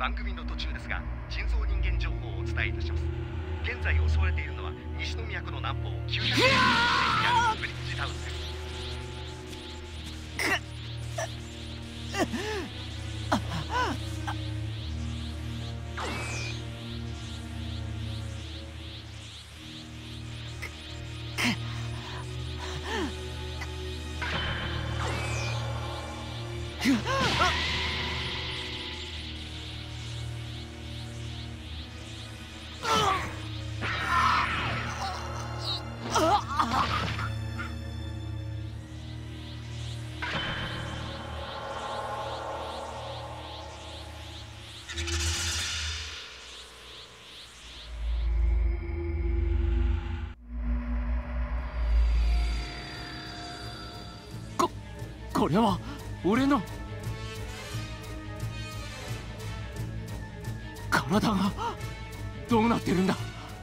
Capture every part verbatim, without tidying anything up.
番組の途中ですが、人造人間情報をお伝えいたします。現在襲われているのは西宮湖の南方きゅうひゃくメートルにあるブリッジタウンです。 これは俺の体がどうなってるんだ。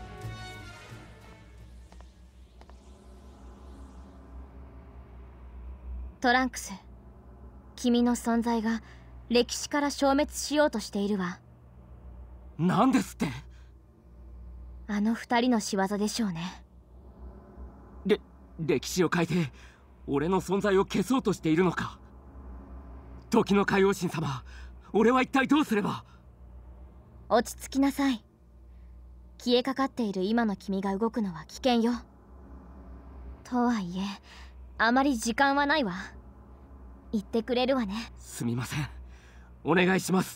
トランクス、君の存在が歴史から消滅しようとしているわ。 なんですって？ あの二人の仕業でしょうね。 れ歴史を変えて俺の存在を消そうとしているのか。時の海王神様、俺は一体どうすれば。 落ち着きなさい。消えかかっている今の君が動くのは危険よ。とはいえあまり時間はないわ。言ってくれるわね。 すみません、お願いします。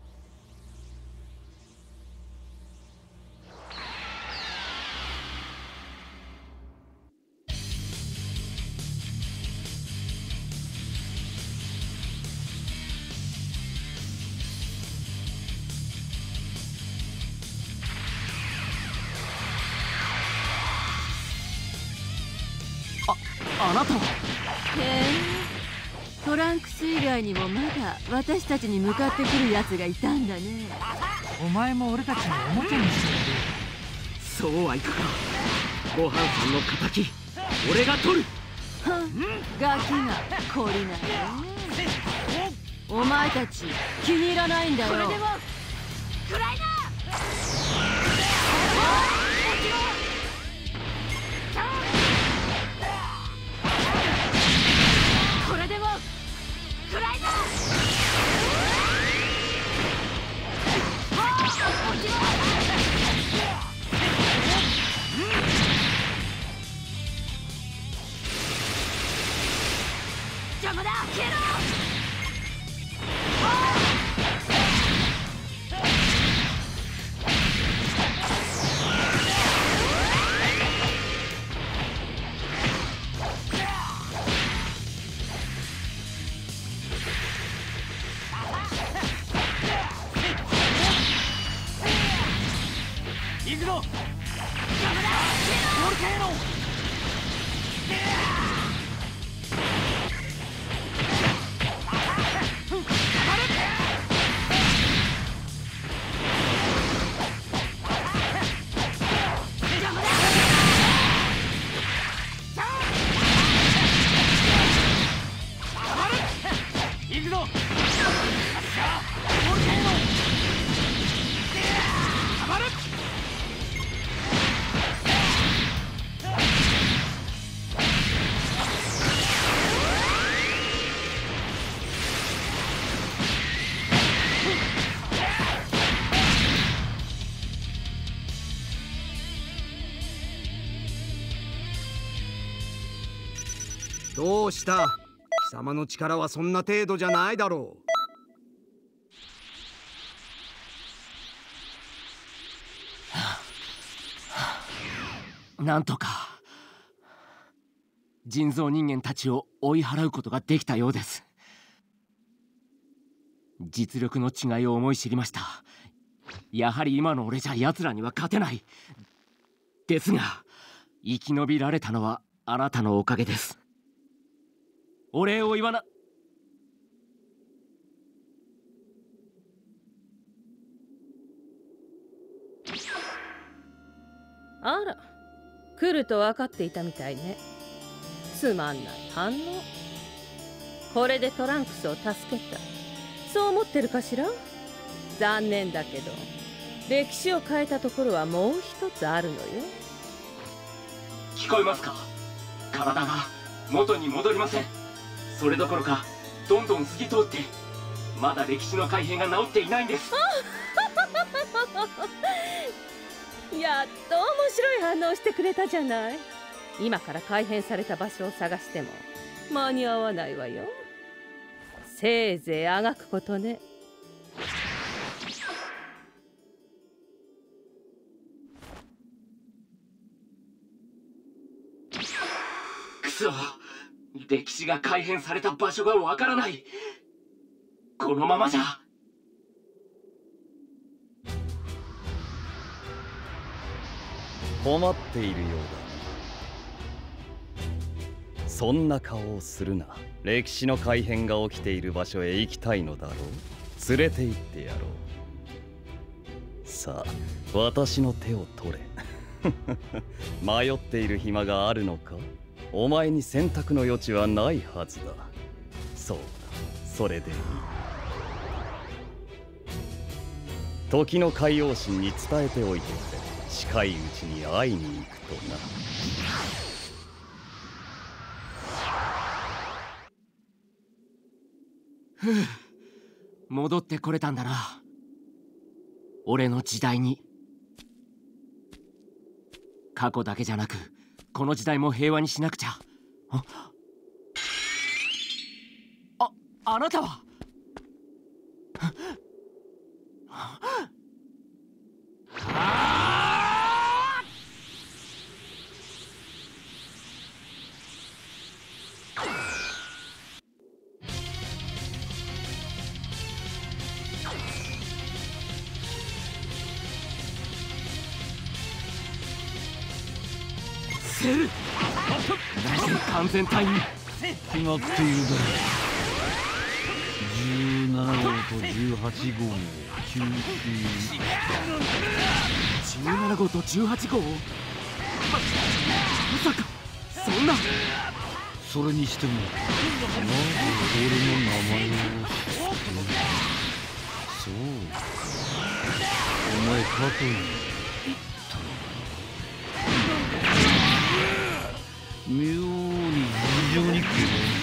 あなたは。へえ、トランクス以外にもまだ私たちに向かってくるやつがいたんだね。 お前も俺たちのおもちゃにしてやる。そうはいくか。ごはんさんの敵俺が取る。 はん、ガキが懲りないよ。お前たち気に入らないんだよ。これでも食らいな。これでも食らいな。邪魔だ、消えろ。 行くぞ。 邪魔だ、消えろ。 ボルケーノ。行くぞ。ボルケーノ。たまる。 どうした？貴様の力はそんな程度じゃないだろう。なんとか人造人間たちを追い払うことができたようです。実力の違いを思い知りました。やはり今の俺じゃ奴らには勝てない。ですが生き延びられたのはあなたのおかげです。お礼を言わな。 あら、来ると分かっていたみたいね。つまんない反応。これでトランクスを助けた、そう思ってるかしら。 残念だけど歴史を変えたところはもう一つあるのよ。 聞こえますか？体が元に戻りません。それどころかどんどん過ぎ通って、まだ歴史の改変が治っていないんです。 やっと面白い反応してくれたじゃない。今から改変された場所を探しても間に合わないわよ。せいぜいあがくことね。 くそ、歴史が改変された場所がわからない。このままじゃ。 困っているようだ。そんな顔をするな。歴史の改変が起きている場所へ行きたいのだろう。連れて行ってやろう。さあ、私の手を取れ。迷っている暇があるのか？お前に選択の余地はないはずだ。そうだ、それでいい。時の海王神に伝えておいてくれ。近いうちに会いに行くとな。 ふう、戻ってこれたんだな、俺の時代に。過去だけじゃなくこの時代も平和にしなくちゃ。あ、あ、あなたはセル、なぜ完全体に決まっているだろう。じゅうななごうとじゅうはちごうを吸収した。 じゅうななごうとじゅうはちごう、ま、まさかそんな。 それにしてもなぜ俺の名前を知ってる？そうか、お前かと言ったのか。妙に非常に気が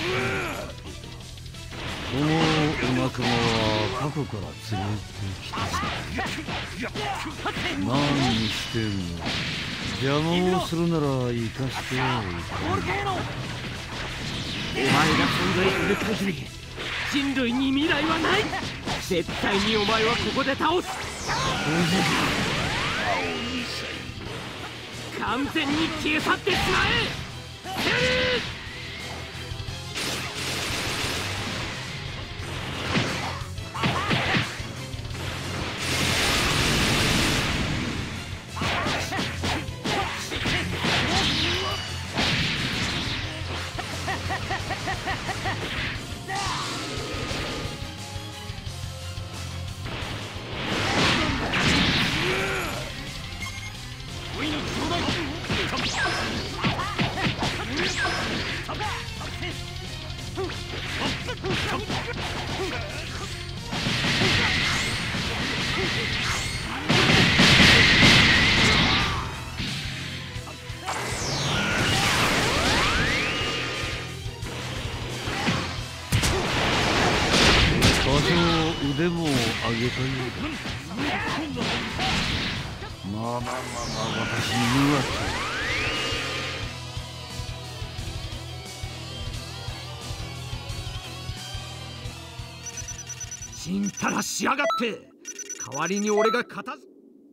このお仲間は過去から連れてきた。何にしても邪魔をするなら生かしてはいかん。 お前が存在する限り人類に未来はない。絶対にお前はここで倒す。完全に消え去ってしまえ。 腕も上げたようだ。まあまあまあまあ、私に言うわけ。ちんたらしやがって。代わりに俺が片付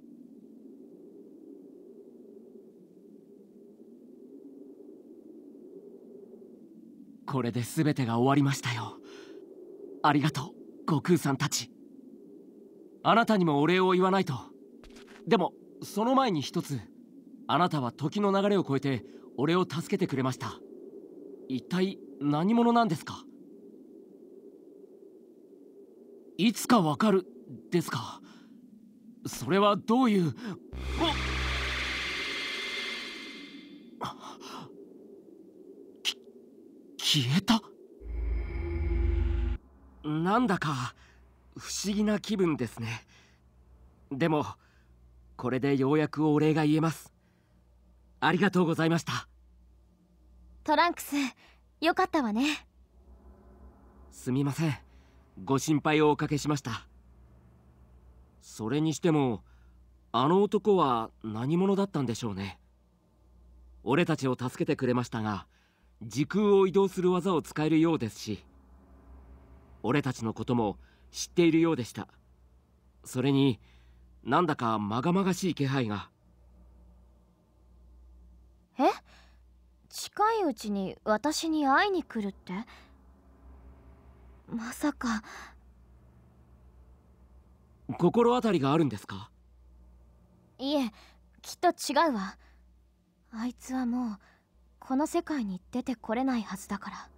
これで全てが終わりましたよ。ありがとう悟空さんたち。あなたにもお礼を言わないと。でもその前に一つ、あなたは時の流れを超えて俺を助けてくれました。一体何者なんですか？いつかわかるですか？それはどういう。き消えた。なんだか不思議な気分ですね。でもこれでようやくお礼が言えます。ありがとうございました。 トランクス、よかったわね。 すみません、ご心配をおかけしました。それにしてもあの男は何者だったんでしょうね。俺たちを助けてくれましたが、時空を移動する技を使えるようですし、俺たちのことも知っているようでした。それになんだかまがまがしい気配が。 え？近いうちに私に会いに来るって？まさか。 心当たりがあるんですか？ いえ、きっと違うわ。あいつはもうこの世界に出てこれないはずだから。